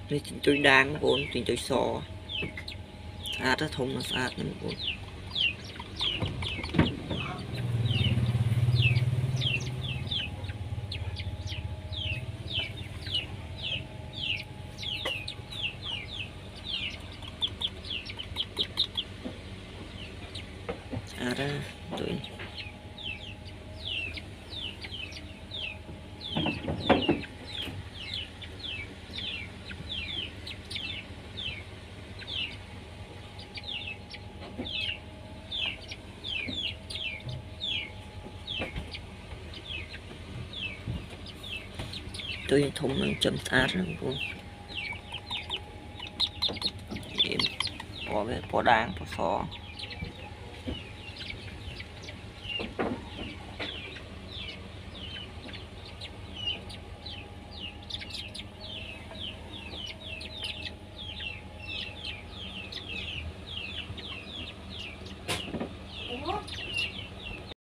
นี่จุยด่างบนจุยซอสะอาดถ้าทงมันสะอาดนะบนสะอาดนะจุยtôi thùng mình chấm sát rồi luôn em bỏ về bỏ đàng bỏ xó